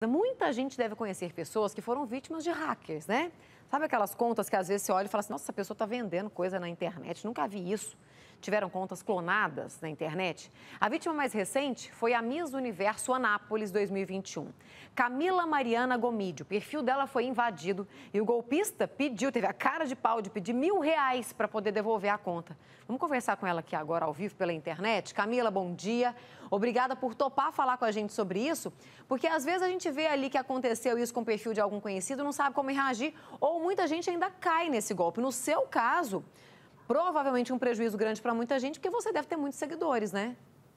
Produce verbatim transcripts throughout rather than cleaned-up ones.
Muita gente deve conhecer pessoas que foram vítimas de hackers, né? Sabe aquelas contas que às vezes você olha e fala assim, nossa, essa pessoa está vendendo coisa na internet, nunca vi isso. Tiveram contas clonadas na internet. A vítima mais recente foi a Miss Universo Anápolis dois mil e vinte e um. Camila Mariana Gomídio. O perfil dela foi invadido e o golpista pediu, teve a cara de pau de pedir mil reais para poder devolver a conta. Vamos conversar com ela aqui agora ao vivo pela internet. Camila, bom dia. Obrigada por topar falar com a gente sobre isso, porque às vezes a gente vê ali que aconteceu isso com o perfil de algum conhecido, não sabe como reagir, ou muita gente ainda cai nesse golpe. No seu caso, provavelmente um prejuízo grande para muita gente, porque você deve ter muitos seguidores, né?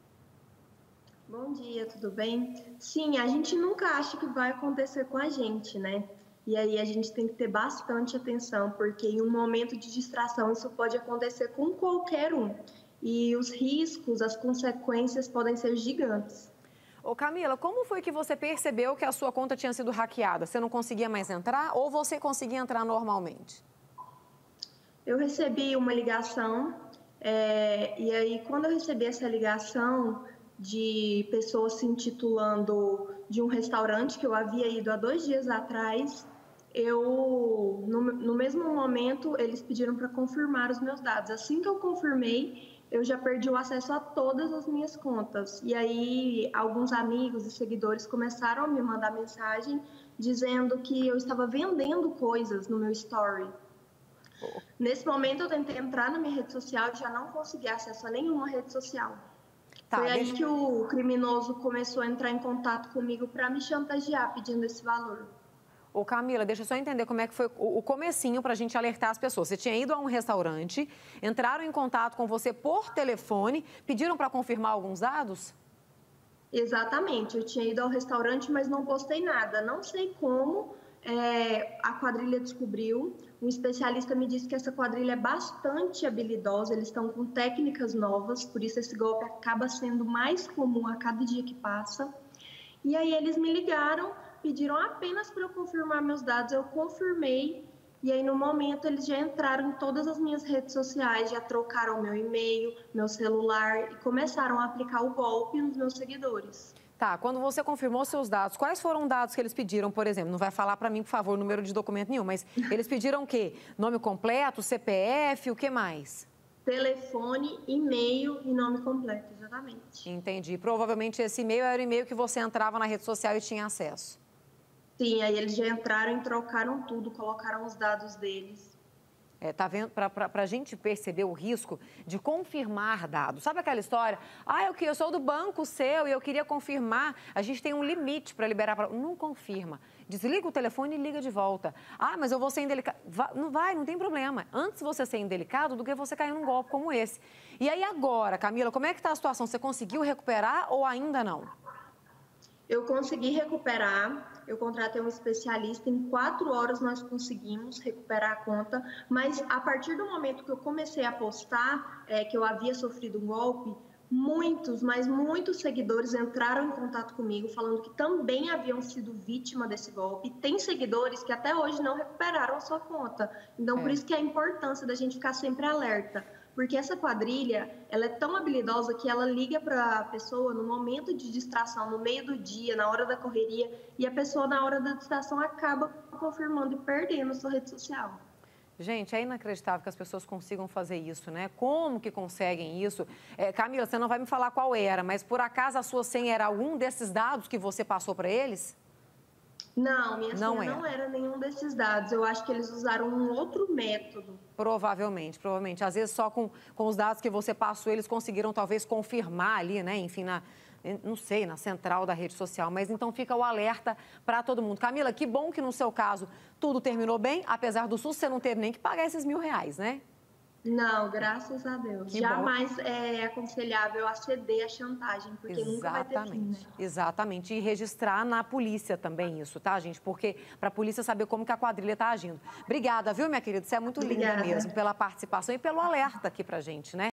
Bom dia, tudo bem? Sim, a gente nunca acha que vai acontecer com a gente, né? E aí a gente tem que ter bastante atenção, porque em um momento de distração isso pode acontecer com qualquer um. E os riscos, as consequências podem ser gigantes. Ô Camila, como foi que você percebeu que a sua conta tinha sido hackeada? Você não conseguia mais entrar ou você conseguia entrar normalmente? Eu recebi uma ligação, é, e aí quando eu recebi essa ligação de pessoas se intitulando de um restaurante que eu havia ido há dois dias atrás, eu, no, no mesmo momento, eles pediram para confirmar os meus dados. Assim que eu confirmei, eu já perdi o acesso a todas as minhas contas. E aí, alguns amigos e seguidores começaram a me mandar mensagem dizendo que eu estava vendendo coisas no meu story. Nesse momento, eu tentei entrar na minha rede social e já não consegui acesso a nenhuma rede social. Tá, Foi aí deixa... que o criminoso começou a entrar em contato comigo para me chantagear, pedindo esse valor. Ô Camila, deixa eu só entender como é que foi o comecinho para a gente alertar as pessoas. Você tinha ido a um restaurante, entraram em contato com você por telefone, pediram para confirmar alguns dados? Exatamente, eu tinha ido ao restaurante, mas não postei nada. Não sei como é, a quadrilha descobriu. Um especialista me disse que essa quadrilha é bastante habilidosa, eles estão com técnicas novas, por isso esse golpe acaba sendo mais comum a cada dia que passa. E aí eles me ligaram, pediram apenas para eu confirmar meus dados, eu confirmei, e aí no momento eles já entraram em todas as minhas redes sociais, já trocaram meu e-mail, meu celular e começaram a aplicar o golpe nos meus seguidores. Tá, quando você confirmou seus dados, quais foram os dados que eles pediram, por exemplo? Não vai falar para mim, por favor, número de documento nenhum, mas eles pediram o quê? Nome completo, C P F, o que mais? Telefone, e-mail e nome completo, exatamente. Entendi. Provavelmente esse e-mail era o e-mail que você entrava na rede social e tinha acesso. Sim, aí eles já entraram e trocaram tudo, colocaram os dados deles. É, tá vendo? Para a gente perceber o risco de confirmar dados. Sabe aquela história? Ah, eu, eu sou do banco seu e eu queria confirmar. A gente tem um limite para liberar. Pra... Não confirma. Desliga o telefone e liga de volta. Ah, mas eu vou ser indelicado. Não vai, não tem problema. Antes você ser indelicado do que você cair num golpe como esse. E aí agora, Camila, como é que está a situação? Você conseguiu recuperar ou ainda não? Eu consegui recuperar. Eu contratei um especialista, em quatro horas nós conseguimos recuperar a conta, mas a partir do momento que eu comecei a postar é, que eu havia sofrido um golpe, muitos, mas muitos seguidores entraram em contato comigo falando que também haviam sido vítima desse golpe. Tem seguidores que até hoje não recuperaram a sua conta, então é. Por isso que é a importância da gente ficar sempre alerta. Porque essa quadrilha, ela é tão habilidosa que ela liga para a pessoa no momento de distração, no meio do dia, na hora da correria, e a pessoa, na hora da distração, acaba confirmando e perdendo a sua rede social. Gente, é inacreditável que as pessoas consigam fazer isso, né? Como que conseguem isso? É, Camila, você não vai me falar qual era, mas por acaso a sua senha era algum desses dados que você passou para eles? Não, minha senha não era. não era nenhum desses dados. Eu acho que eles usaram um outro método. Provavelmente, provavelmente. Às vezes só com, com os dados que você passou, eles conseguiram talvez confirmar ali, né? Enfim, na, não sei, na central da rede social. Mas então fica o alerta para todo mundo. Camila, que bom que no seu caso tudo terminou bem, apesar do susto, você não teve nem que pagar esses mil reais, né? Não, graças a Deus. Que Jamais bom. É aconselhável aceder à chantagem, porque Exatamente, nunca vai ter fim, né? Exatamente. E registrar na polícia também isso, tá, gente? Porque para a polícia saber como que a quadrilha está agindo. Obrigada, viu, minha querida? Você é muito Obrigada. linda mesmo pela participação e pelo alerta aqui pra gente, né?